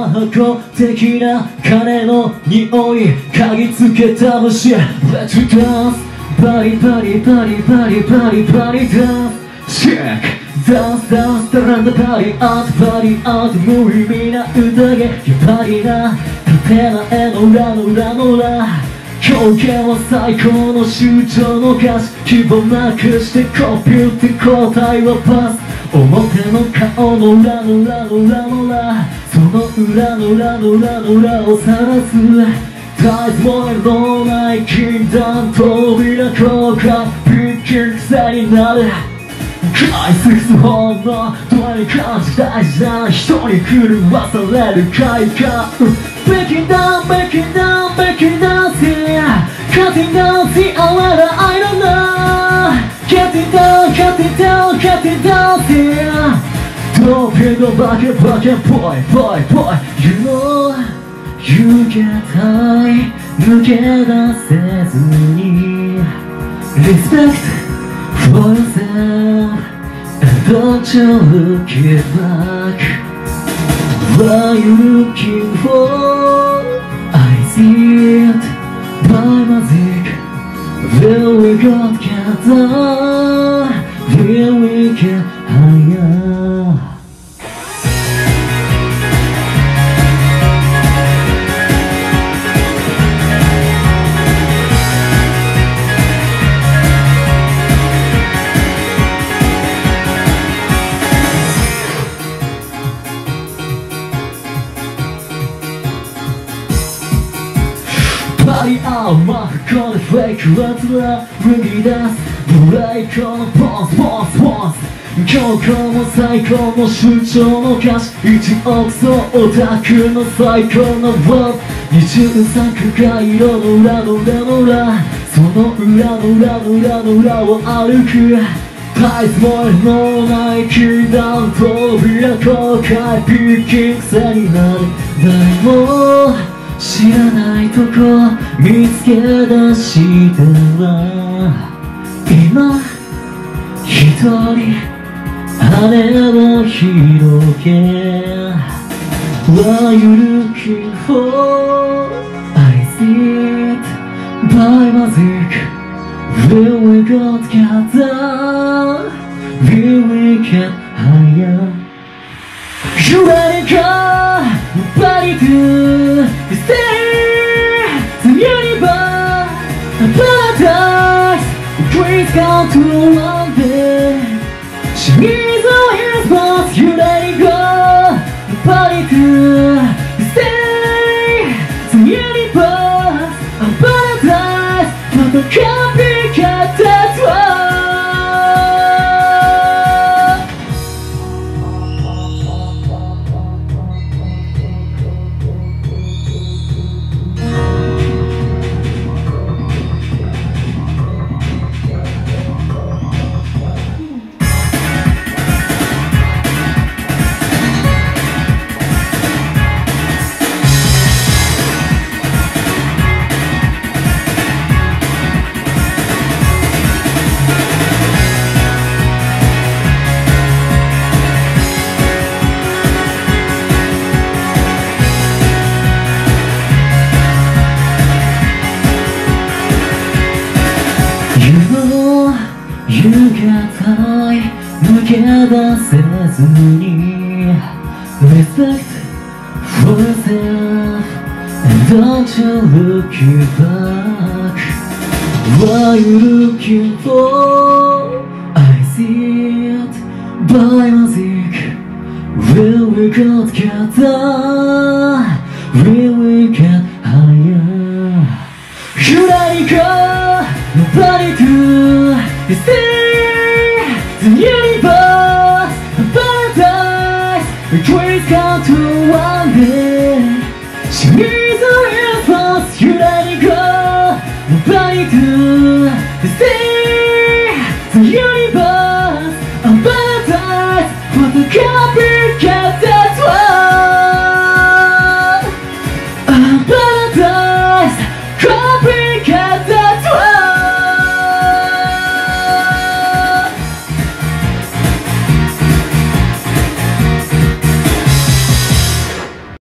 魔法的な金の匂い嗅ぎつけた虫 Let's dance バリバリバリバリバリバリダンス Check ダンスダンスダランダパリアートパリアート無意味な宴やパリな縦な絵の裏の裏の裏表現は最高の主張の歌詞希望なくしてコピューって答えはパス表の顔の裏の裏の裏の裏その裏の裏の裏の裏を晒す大豆ものない禁断扉交換ピッキング癖になる愛する本能どれに感じ大事な人に狂わされる快感 Breaking down, breaking down, breaking down, yeah Cutting down the hour, I don't know Cutting down, cutting down, cutting down, yeah Torpedo, bucket, bucket, boy, boy, boy You know, you get high 抜け出せずに Respect for yourself And don't you look it back What you looking for? I see it by magic Where we got together Where we get higher Party out, マフコのフェイクワツラ脱ぎ出すブレイクのポンスポンスポンス強行も最高も主張の歌詞一億総オタクの最高のワード23区が色の裏の裏の裏その裏の裏の裏の裏を歩くタイズものない禁断扉公開ピッキング癖になる誰も知らないとこ見つけ出しては今一人羽を広げ What you looking for? I see it by magic Where we got together Where we get higher You ready go? Nobody do Stay the universe Paradise Dreams come to one day She needs a response You let it go Nobody do Stay the universe Paradise But the copycat one You get high 抜け出せずに Respect for yourself And don't you look back What you looking for? I see it by magic Where we got together Where we get higher You let it go Nobody do Stay the universe Paradise Dreams come to one day She needs a response You let it go Nobody do Stay